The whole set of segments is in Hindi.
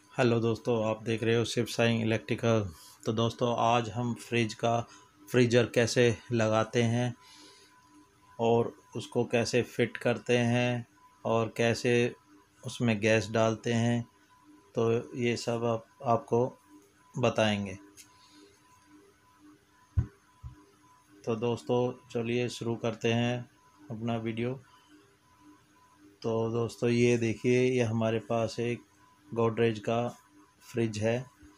हेलो दोस्तों, आप देख रहे हो शिव साई इलेक्ट्रिकल। तो दोस्तों, आज हम फ्रीज़र कैसे लगाते हैं और उसको कैसे फिट करते हैं और कैसे उसमें गैस डालते हैं, तो ये सब आपको बताएंगे। तो दोस्तों चलिए शुरू करते हैं अपना वीडियो। तो दोस्तों ये देखिए, ये हमारे पास एक गोदरेज का फ्रिज है।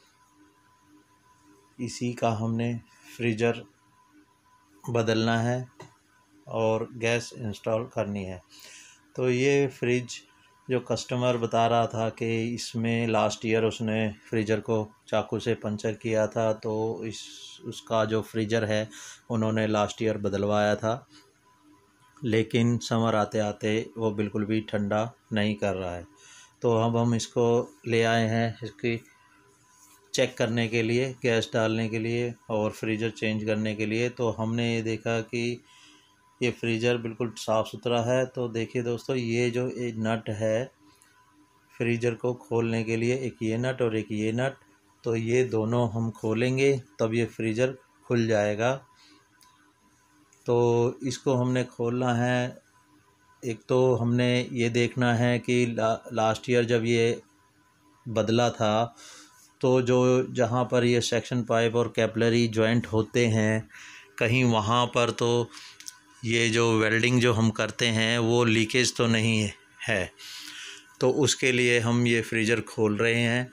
इसी का हमने फ्रीज़र बदलना है और गैस इंस्टॉल करनी है। तो ये फ्रिज जो कस्टमर बता रहा था कि इसमें लास्ट ईयर उसने फ्रीज़र को चाकू से पंचर किया था, तो उसका जो फ्रीज़र है उन्होंने लास्ट ईयर बदलवाया था, लेकिन समर आते आते वो बिल्कुल भी ठंडा नहीं कर रहा है। तो अब हम इसको ले आए हैं इसकी चेक करने के लिए, गैस डालने के लिए और फ्रीज़र चेंज करने के लिए। तो हमने ये देखा कि ये फ्रीज़र बिल्कुल साफ़ सुथरा है। तो देखिए दोस्तों, ये जो एक नट है फ्रीज़र को खोलने के लिए, एक ये नट और एक ये नट, तो ये दोनों हम खोलेंगे तब ये फ्रीज़र खुल जाएगा। तो इसको हमने खोलना है। एक तो हमने ये देखना है कि लास्ट ईयर जब ये बदला था तो जो जहाँ पर ये सेक्शन पाइप और कैपिलरी जॉइंट होते हैं कहीं वहाँ पर तो ये जो वेल्डिंग जो हम करते हैं वो लीकेज तो नहीं है। तो उसके लिए हम ये फ्रीज़र खोल रहे हैं।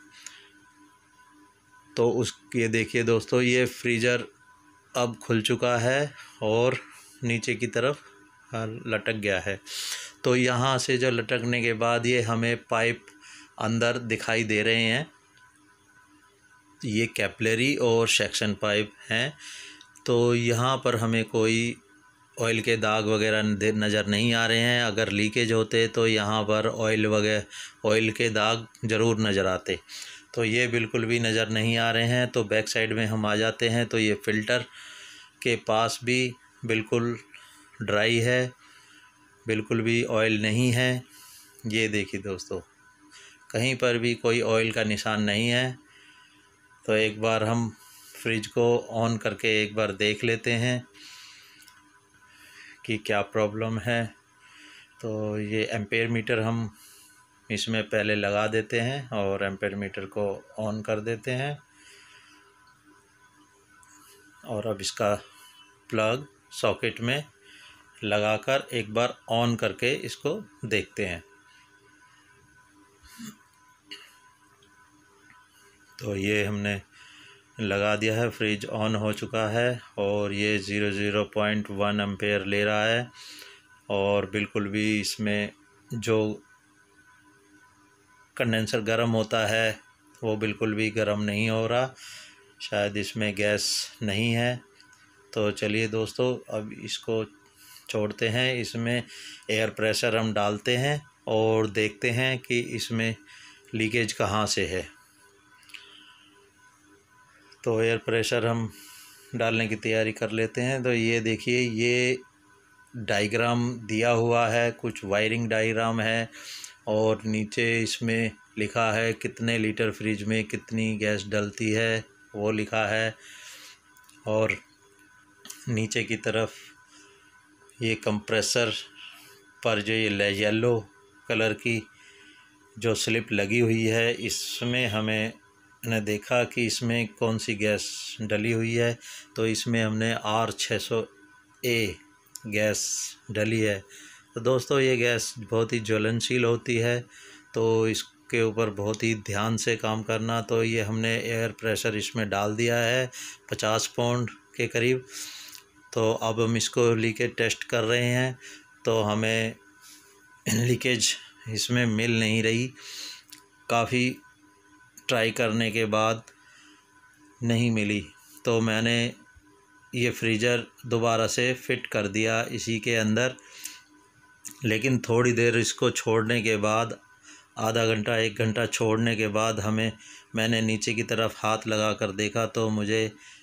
तो ये देखिए दोस्तों, ये फ्रीज़र अब खुल चुका है और नीचे की तरफ लटक गया है। तो यहाँ से जो लटकने के बाद ये हमें पाइप अंदर दिखाई दे रहे हैं, ये कैपिलरी और सेक्शन पाइप हैं। तो यहाँ पर हमें कोई ऑयल के दाग वगैरह नज़र नहीं आ रहे हैं। अगर लीकेज होते तो यहाँ पर ऑयल के दाग ज़रूर नज़र आते। तो ये बिल्कुल भी नज़र नहीं आ रहे हैं। तो बैक साइड में हम आ जाते हैं, तो ये फ़िल्टर के पास भी बिल्कुल ड्राई है, बिल्कुल भी ऑयल नहीं है। ये देखिए दोस्तों, कहीं पर भी कोई ऑयल का निशान नहीं है। तो एक बार हम फ्रिज को ऑन करके एक बार देख लेते हैं कि क्या प्रॉब्लम है। तो ये एम्पेयर मीटर हम इसमें पहले लगा देते हैं और एम्पेयर मीटर को ऑन कर देते हैं और अब इसका प्लग सॉकेट में लगाकर एक बार ऑन करके इसको देखते हैं। तो ये हमने लगा दिया है, फ्रिज ऑन हो चुका है और ये 0.1 एम्पेयर ले रहा है और बिल्कुल भी इसमें जो कंडेंसर गर्म होता है वो बिल्कुल भी गर्म नहीं हो रहा। शायद इसमें गैस नहीं है। तो चलिए दोस्तों, अब इसको छोड़ते हैं। इसमें एयर प्रेशर हम डालते हैं और देखते हैं कि इसमें लीकेज कहाँ से है। तो एयर प्रेशर हम डालने की तैयारी कर लेते हैं। तो ये देखिए, ये डायग्राम दिया हुआ है, कुछ वायरिंग डायग्राम है और नीचे इसमें लिखा है कितने लीटर फ्रिज में कितनी गैस डलती है, वो लिखा है। और नीचे की तरफ ये कंप्रेसर पर जो ये येलो कलर की जो स्लिप लगी हुई है, इसमें हमने देखा कि इसमें कौन सी गैस डली हुई है। तो इसमें हमने R600A गैस डली है। तो दोस्तों, ये गैस बहुत ही ज्वलनशील होती है, तो इसके ऊपर बहुत ही ध्यान से काम करना। तो ये हमने एयर प्रेशर इसमें डाल दिया है 50 पाउंड के करीब। तो अब हम इसको लीकेज टेस्ट कर रहे हैं। तो हमें लीकेज इसमें मिल नहीं रही। काफ़ी ट्राई करने के बाद नहीं मिली। तो मैंने ये फ्रीज़र दोबारा से फ़िट कर दिया इसी के अंदर। लेकिन थोड़ी देर इसको छोड़ने के बाद, आधा घंटा 1 घंटा छोड़ने के बाद मैंने नीचे की तरफ हाथ लगा कर देखा तो मुझे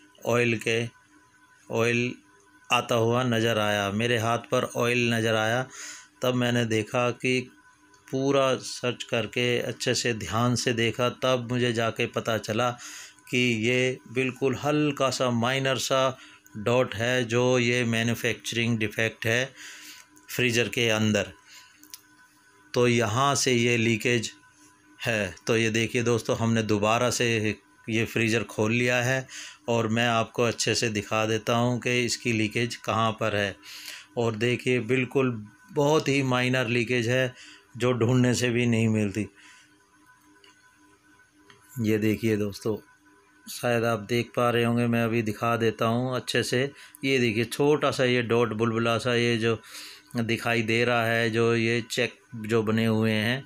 ऑयल आता हुआ नज़र आया। मेरे हाथ पर ऑयल नज़र आया। तब मैंने देखा कि पूरा सर्च करके अच्छे से ध्यान से देखा, तब मुझे जाके पता चला कि ये बिल्कुल हल्का सा माइनर सा डॉट है, जो ये मैन्युफैक्चरिंग डिफेक्ट है फ्रीज़र के अंदर। तो यहाँ से ये लीकेज है। तो ये देखिए दोस्तों, हमने दोबारा से ये फ्रीज़र खोल लिया है और मैं आपको अच्छे से दिखा देता हूँ कि इसकी लीकेज कहाँ पर है। और देखिए बिल्कुल बहुत ही माइनर लीकेज है, जो ढूंढने से भी नहीं मिलती। ये देखिए दोस्तों, शायद आप देख पा रहे होंगे, मैं अभी दिखा देता हूँ अच्छे से। ये देखिए छोटा सा ये डॉट बुलबुला सा ये जो दिखाई दे रहा है, जो ये चेक जो बने हुए हैं,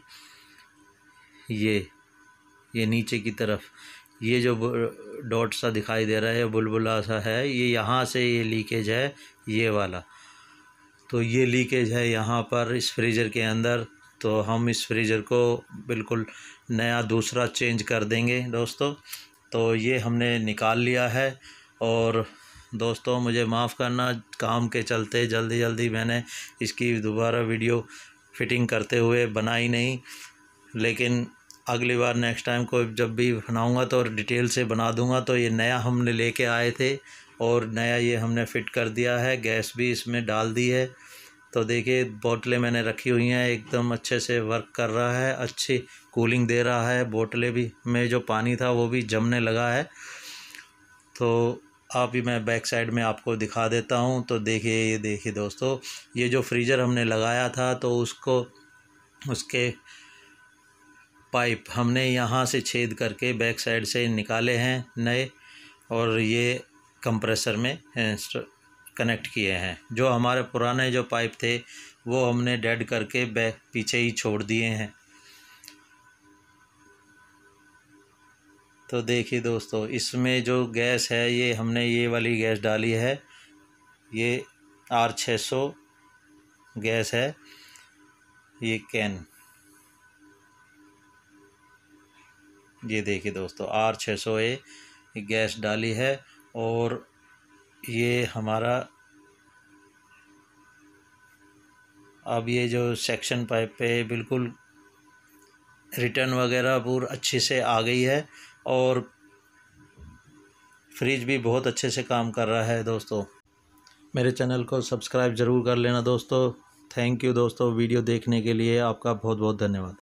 ये नीचे की तरफ ये जो डॉट सा दिखाई दे रहा है, बुलबुला सा है, ये यहाँ से ये लीकेज है, ये वाला। तो ये लीकेज है यहाँ पर इस फ्रीज़र के अंदर। तो हम इस फ्रीज़र को बिल्कुल नया दूसरा चेंज कर देंगे दोस्तों। तो ये हमने निकाल लिया है। और दोस्तों मुझे माफ़ करना, काम के चलते जल्दी मैंने इसकी दोबारा वीडियो फिटिंग करते हुए बनाई नहीं, लेकिन अगली बार नेक्स्ट टाइम को जब भी बनाऊंगा तो डिटेल से बना दूंगा। तो ये नया हमने लेके आए थे और नया ये हमने फ़िट कर दिया है, गैस भी इसमें डाल दी है। तो देखिए बोतलें मैंने रखी हुई हैं, एकदम अच्छे से वर्क कर रहा है, अच्छी कूलिंग दे रहा है। बोतलें भी में जो पानी था वो भी जमने लगा है। तो अभी मैं बैक साइड में आपको दिखा देता हूँ। तो देखिए, ये देखिए दोस्तों, ये जो फ्रीज़र हमने लगाया था तो उसके पाइप हमने यहाँ से छेद करके बैक साइड से निकाले हैं नए, और ये कंप्रेसर में कनेक्ट किए हैं। जो हमारे पुराने जो पाइप थे वो हमने डेड करके पीछे ही छोड़ दिए हैं। तो देखिए दोस्तों, इसमें जो गैस है ये हमने ये वाली गैस डाली है, ये R600 गैस है, ये कैन। ये देखिए दोस्तों, R600A गैस डाली है। और ये हमारा अब ये जो सेक्शन पाइप पे बिल्कुल रिटर्न वगैरह पूरी अच्छे से आ गई है, और फ्रिज भी बहुत अच्छे से काम कर रहा है दोस्तों। मेरे चैनल को सब्सक्राइब ज़रूर कर लेना दोस्तों। थैंक यू दोस्तों, वीडियो देखने के लिए आपका बहुत बहुत धन्यवाद।